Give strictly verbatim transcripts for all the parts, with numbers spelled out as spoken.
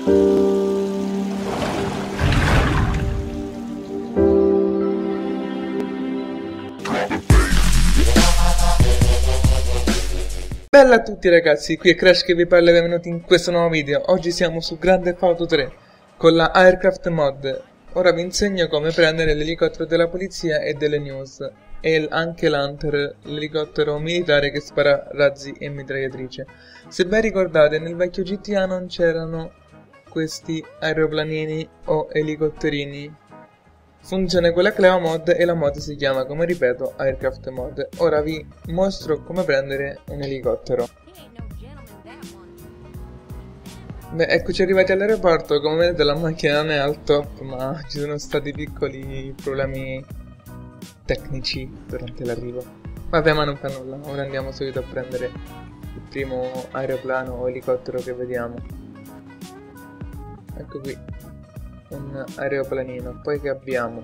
Bella a tutti ragazzi, qui è Crash che vi parla e benvenuti in questo nuovo video. Oggi siamo su Grand Theft Auto tre con la Aircraft Mod. Ora vi insegno come prendere l'elicottero della polizia e delle news e anche l'Hunter, l'elicottero militare che spara razzi e mitragliatrice. Se ben ricordate, nel vecchio G T A non c'erano questi aeroplanini o elicotterini. Funziona con la Cleo Mod e la mod si chiama, come ripeto, Aircraft Mod. Ora vi mostro come prendere un elicottero. Beh, eccoci arrivati all'aeroporto. Come vedete la macchina non è al top, ma ci sono stati piccoli problemi tecnici durante l'arrivo. Vabbè, ma non fa nulla, ora andiamo subito a prendere il primo aeroplano o elicottero che vediamo. Ecco qui. Un aeroplanino, poi che abbiamo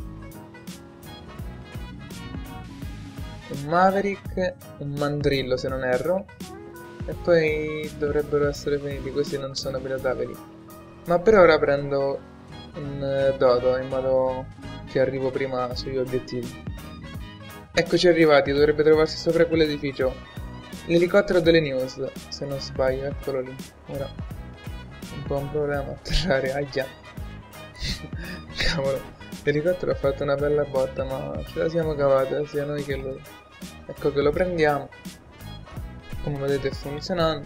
un Maverick, un Mandrillo se non erro, e poi dovrebbero essere finiti, questi non sono pilotabili, ma per ora prendo un Dodo in modo che arrivo prima sugli obiettivi. Eccoci arrivati, dovrebbe trovarsi sopra quell'edificio l'elicottero delle news, se non sbaglio, eccolo lì. Ora un po' un problema atterrare, ahia. Cavolo, l'elicottero ha fatto una bella botta, ma ce la siamo cavata sia noi che lui. Ecco che lo prendiamo, come vedete è funzionando.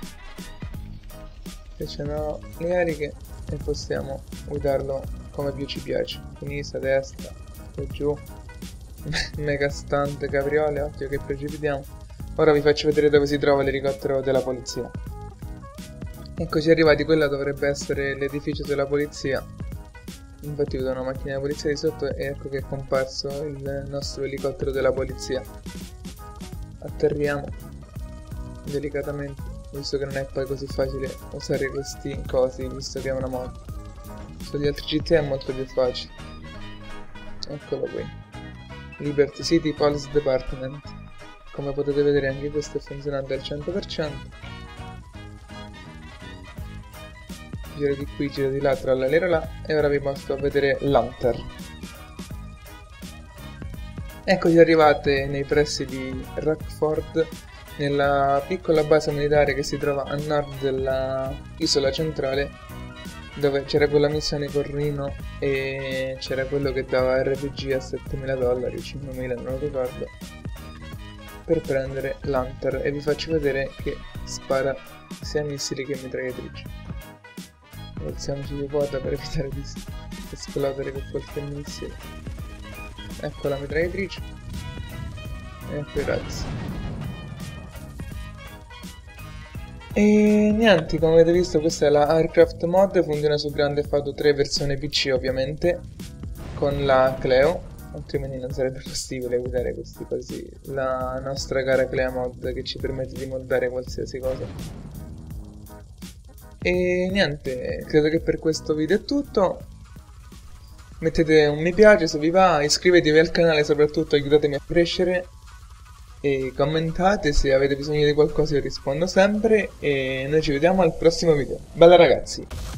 E ce n'ho le eliche e possiamo guidarlo come più ci piace, sinistra, destra, e giù. Mega stunt, capriole, occhio che precipitiamo. Ora vi faccio vedere dove si trova l'elicottero della polizia. Eccoci arrivati, quella dovrebbe essere l'edificio della polizia. Infatti vedo una macchina di polizia di sotto e ecco che è comparso il nostro elicottero della polizia. Atterriamo delicatamente, visto che non è poi così facile usare questi cosi, visto che è una mod. Sugli altri G T A è molto più facile. Eccolo qui, Liberty City Police Department. Come potete vedere anche questo è funzionante al cento per cento. Giro di qui, giro di là, tra la lera là, e ora vi mostro a vedere l'Hunter. Eccoci arrivate nei pressi di Rockford, nella piccola base militare che si trova a nord della isola centrale, dove c'era quella missione con Rino e c'era quello che dava R P G a settemila dollari, cinquemila non lo ricordo, per prendere l'Hunter, e vi faccio vedere che spara sia missili che mitragliatrici. Alziamoci di quota per evitare di esplodere con qualche missile. Ecco la mitragliatrice. E ecco i razzi. E niente, come avete visto questa è la Aircraft Mod, funziona su Grand Theft Auto tre versione P C ovviamente, con la Cleo, altrimenti non sarebbe possibile guidare questi così. La nostra cara Cleo Mod che ci permette di moddare qualsiasi cosa. E niente, credo che per questo video è tutto. Mettete un mi piace se vi va, iscrivetevi al canale, soprattutto aiutatemi a crescere, e commentate se avete bisogno di qualcosa, io rispondo sempre, e noi ci vediamo al prossimo video. Bella ragazzi!